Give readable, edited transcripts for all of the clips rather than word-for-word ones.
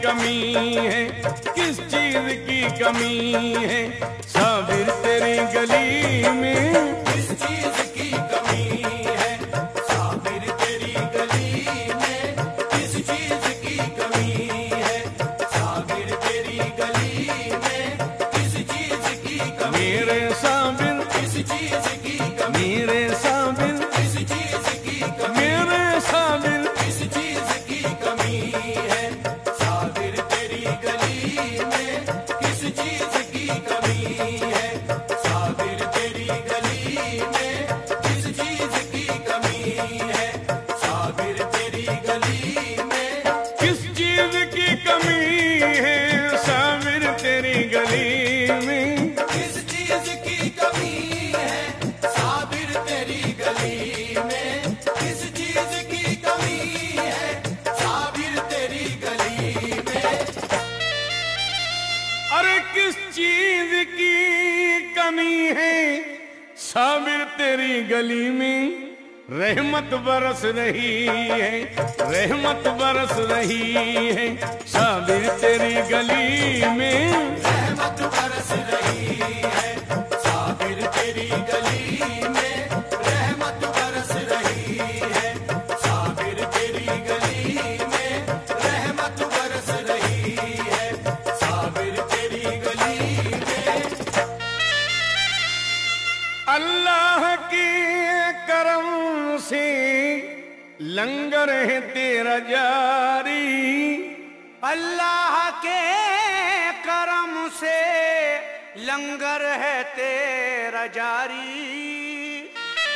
कमी है, किस चीज की कमी है साबिर तेरी गली में? किस चीज की कमी है साबिर तेरी गली में? किस चीज की कमी है साबिर तेरी गली में? किस चीज की कमी? मेरे साबिर किस चीज की कमी? मेरे साबिर किस चीज की कमी? मेरे साबिर किस चीज की कमी है साबिर तेरी गली में? किस चीज की कमी है साबिर तेरी गली में? किस चीज की कमी है साबिर तेरी गली में? किस चीज की कमी है साबिर तेरी गली में? किस चीज की कमी है साबिर तेरी गली में? किस चीज की कमी है साबिर तेरी गली में? अरे किस चीज की कमी है साबिर तेरी गली में? रहमत बरस रही है, रहमत बरस रही है साबिर तेरी गली में। रहमत बरस रही है साबिर तेरी गली में? रहमत बरस रही है साबिर तेरी गली में? रहमत बरस रही है साबिर तेरी गली में? अल्लाह के करम से लंगर है तेरा जारी, अल्लाह के करम से लंगर है तेरा जारी।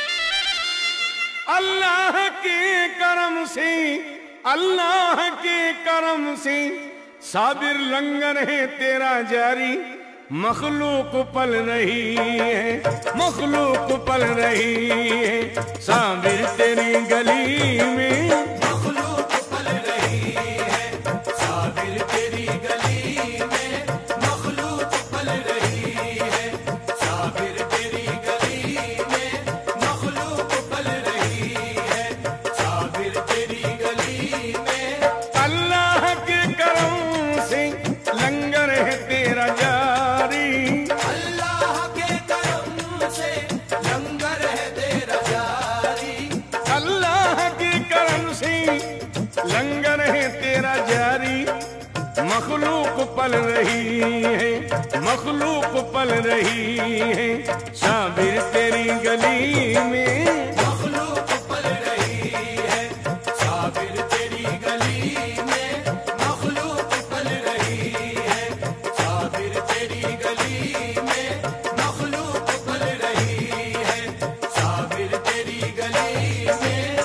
अल्लाह के करम से, अल्लाह के करम से साबिर लंगर है तेरा जारी। मखलूक पल रही है, मखलूक पल रही है साबिर तेरी गली में। मखलूक पल रही है साबिर तेरी गली में? मखलूक पल रही है साबिर तेरी गली में? मखलूक पल रही है साबिर तेरी गली में? अल्लाह के करम से लंगर है तेरा जारी। अल्लाह के करम से लंगर है तेरा जारी। अल्लाह के करम से लंगर है तेरा जारी। मखलूक पल रही है, मखलूक पल रही है साबिर तेरी गली में। मखलूक पल रही है साबिर तेरी गली में? मखलूक पल रही है साबिर तेरी गली में? मखलूक पल रही है साबिर तेरी गली में?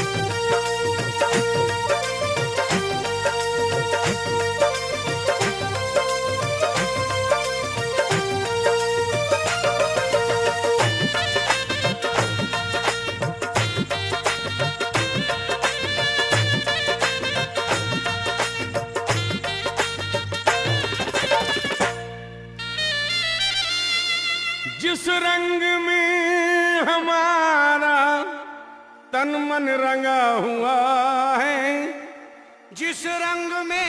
जिस रंग में हमारा तन मन रंगा हुआ है, जिस रंग में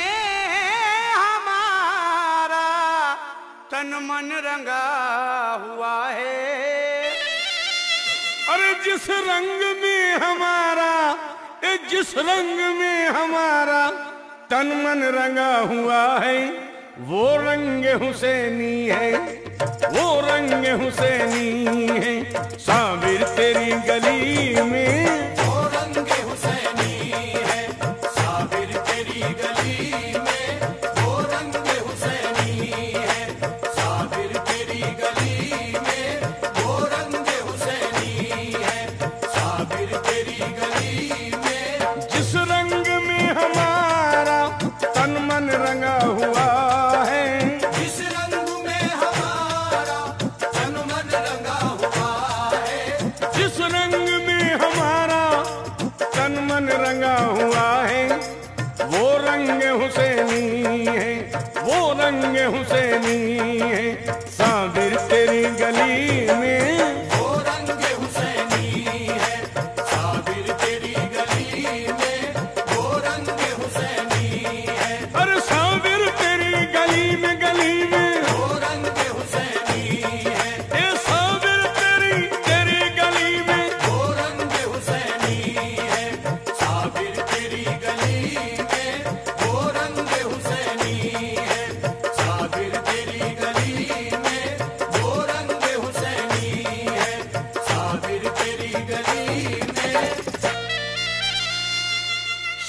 हमारा तन मन रंगा हुआ है। अरे जिस रंग में हमारा, जिस रंग में हमारा तन मन रंगा हुआ है वो रंग हुसैनी है, वो रंग हुसैनी है साबिर तेरी गली में। वो रंग हुसैनी है साबिर तेरी गली में? वो रंग हुसैनी है साबिर तेरी गली में? वो रंग हुसैनी है साबिर तेरी गली में? जिस रंग में हमारा तन मन रंगा हुआ है, जिस रंग में हमारा तन मन रंगा हुआ है। जिस रंग में हमारा तन मन रंगा हुआ है वो रंग हुसैनी है, वो रंग हुसैनी है साबिर तेरी गली में। वो रंग हुसैनी है साबिर तेरी गली में? वो रंग हुसैनी है अरे साबिर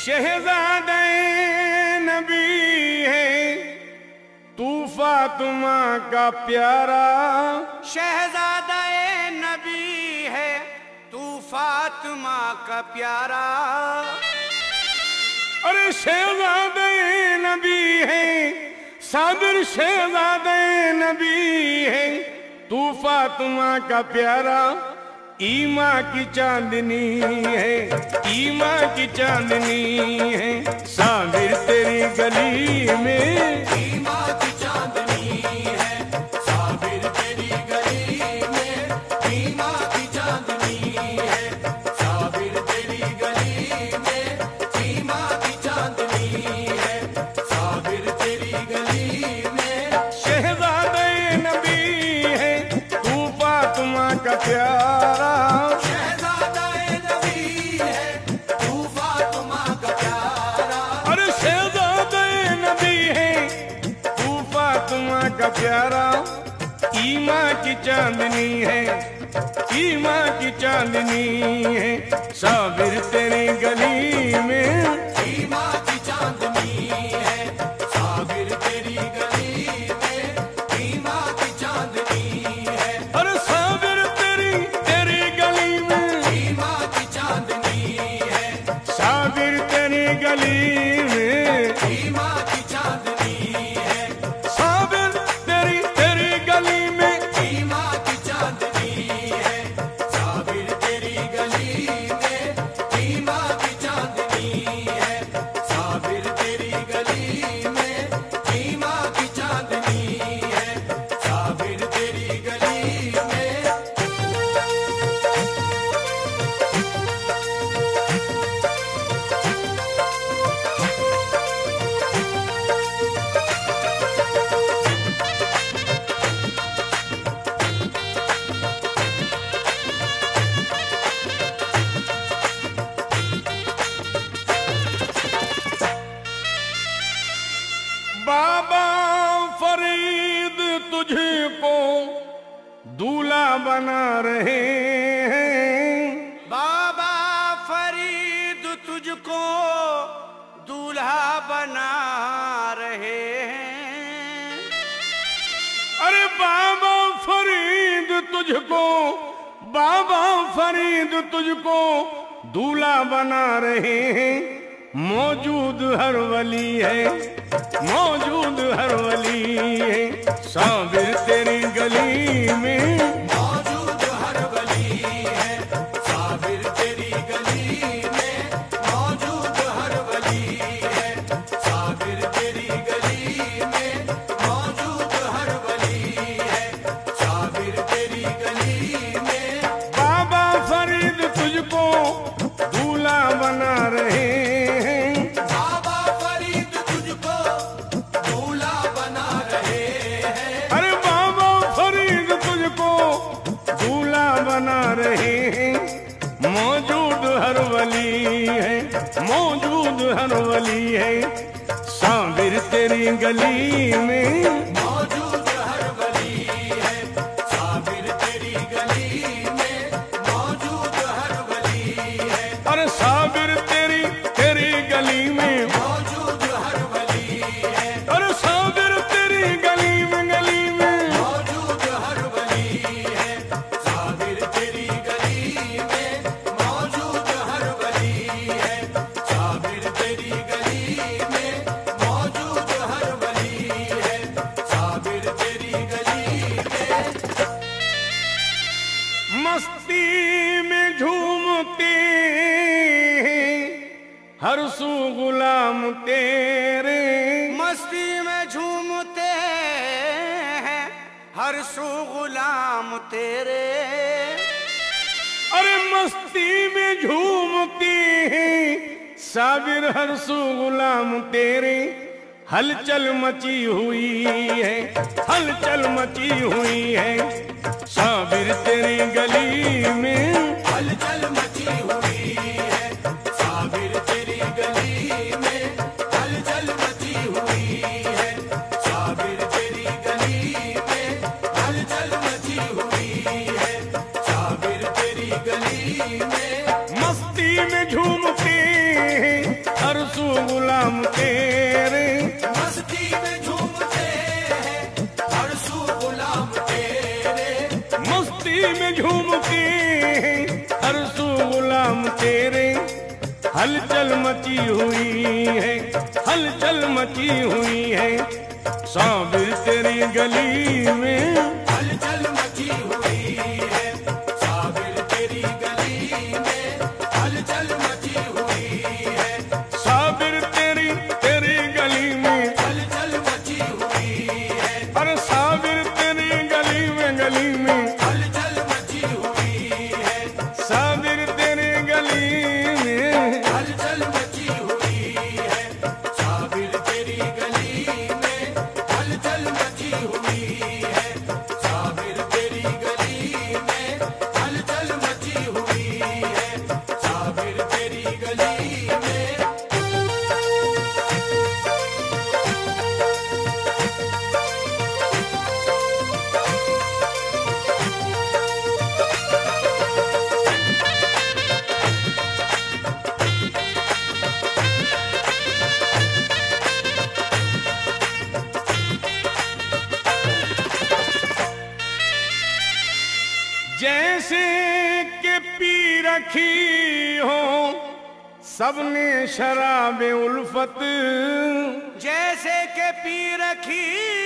शहजादे नबी है तू फातिमा का प्यारा, शहजादा नबी है तू फातिमा का प्यारा। अरे शहजादे नबी है साबिर, शहजादे नबी है तू फातिमा का प्यारा। ईमा की चांदनी है, ईमा की चांदनी है साबिर तेरी गली में। ईमा की चांदनी है साबिर तेरी गली में, ईमा की चांदनी है साबिर तेरी गली में, ईमा की चांदनी है साबिर तेरी गली में। शहजादे नबी है तू फातिमा का प्यारा, शहजादा नबी है तू फातिमा का प्यारा। अरे शहजादे नबी है तू फातिमा का प्यारा। ईमा की चांदनी है, ईमा की चांदनी है साबिर तेरी गली में। ईमा की चांदनी है साबिर तेरी गली में, ईमा की चांदनी है। अरे साबिर तेरी गली में, ईमा की चांदनी है साबिर तेरी गली में। ईमा की चांदनी है साबिर तेरी गली में। ईमा की चांदनी है साबिर तेरी गली में, ईमा की चांदनी है साबिर तेरी गली में, ईमा की चांदनी है साबिर तेरी गली में। बाबा फरीद तुझको दूल्हा बना रहे हैं, बाबा फरीद तुझको दूल्हा बना रहे हैं। अरे बाबा फरीद तुझको, बाबा फरीद तुझको दूल्हा बना रहे हैं। मौजूद हर वली है, मौजूद हर वली है साबिर तेरी गली में। मौजूद हर वली है साबिर तेरी गली में, मौजूद हर वली है साबिर तेरी गली में, मौजूद हर वली है साबिर तेरी गली में। बाबा फरीद तुझको दूल्हा बना रहे हैं, बाबा फरीद तुझको दूल्हा बना रहे हैं। अरे बाबा फरीद तुझको दूल्हा बना रहे हैं। मौजूद हर वली है, मौजूद हर वली है साबिर तेरी गली में। मौजूद हर वली है साबिर तेरी गली में, मौजूद हर वली है अरे साबिर तेरी गली में। मौजूद हर वली है, अरे साबिर तेरी गली में, गली में। मौजूद हर वली है साबिर तेरी गली में, मौजूद हर वली है साबिर तेरी गली में, मौजूद हर वली है साबिर तेरी गली में। मस्ती में झूमते हर सू गुलाम तेरे, मस्ती में झूमते हैं हर सू गुलाम तेरे। अरे मस्ती में झूमते हैं साबिर हर सू गुलाम तेरे। हलचल मची हुई है, हलचल मची हुई है साबिर तेरी गली में। हलचल मची हुई है साबिर तेरी गली में, हलचल मची हुई है साबिर तेरी गली में, हलचल मची हुई है साबिर तेरी गली में। मस्ती में झूमते हैं हर गुलाम तेरे, मस्ती में झूमते हैं हर सू गुलाम तेरे, मस्ती में झूम के हर सू गुलाम तेरे। हलचल मची हुई है, हलचल मची हुई है, साबिर तेरी गली में हलचल मची हुई है, साबिर तेरी गली में हलचल मची हुई है, साबिर तेरी गली में हलचल मची हुई है, अरे साबिर तेरी गली में हलचल मची हुई है, साबिर तेरी गली में। हलचल मची हुई है, साबिर तेरी गली में हलचल मची हुई है, साबिर तेरी गली में हलचल मची हुई है, साबिर तेरी गली में। जैसे के पी रखी हो सबने शराब उल्फत, जैसे के पी रखी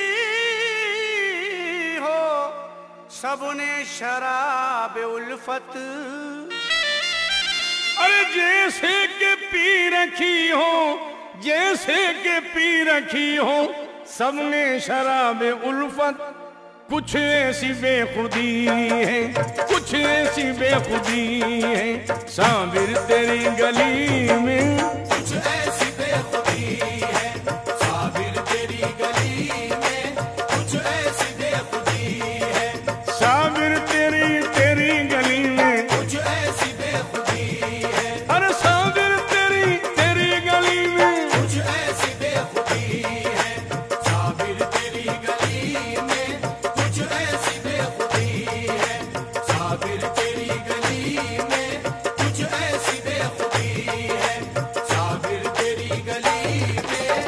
हो सबने शराब उल्फत, अरे जैसे के पी रखी हो, जैसे के पी रखी हो सबने शराब उल्फत। कुछ ऐसी बेखुदी है, कुछ ऐसी बेखुदी है, साबिर तेरी गली में। कुछ ऐसी बेखुदी है, साबिर तेरी गली में, कुछ ऐसी बेखुदी है, साबिर तेरी गली में, कुछ ऐसी बेखुदी है, अरे साबिर तेरी गली में। कुछ ऐसी बेखुदी है, साबिर तेरी गली में, कुछ ऐसी बेखुदी है, साबिर तेरी गली में, कुछ ऐसी बेखुदी है, साबिर तेरी गली में।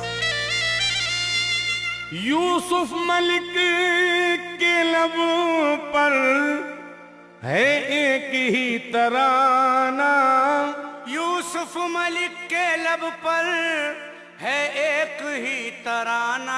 यूसुफ मलिक के लब पर है एक ही तराना, यूसुफ मलिक के लब पर है एक ही तराना,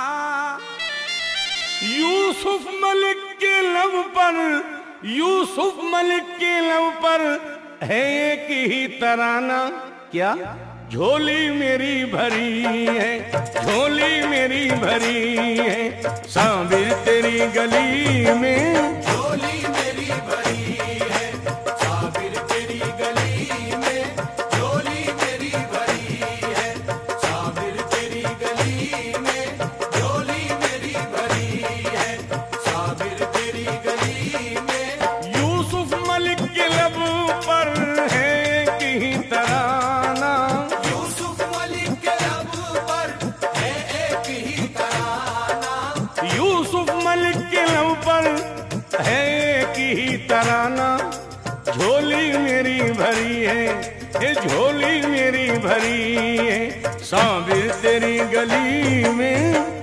यूसुफ मलिक के लब पर, यूसुफ मलिक के लब पर है एक ही तराना। क्या झोली मेरी भरी है, झोली मेरी भरी है, साबिर तेरी गली में। झोली मेरी भरी है, साबिर तेरी गली में, झोली मेरी भरी है, साबिर तेरी गली में, झोली मेरी भरी है, साबिर तेरी गली में। यूसुफ मलिक के लब पर है एक ही तराना, यूसुफ मलिक के लब पर है एक ही तराना, यूसुफ मलिक के लब पर है एक ही तराना। झोली मेरी भरी है, ये झोली मेरी भरी है, साबिर तेरी गली में।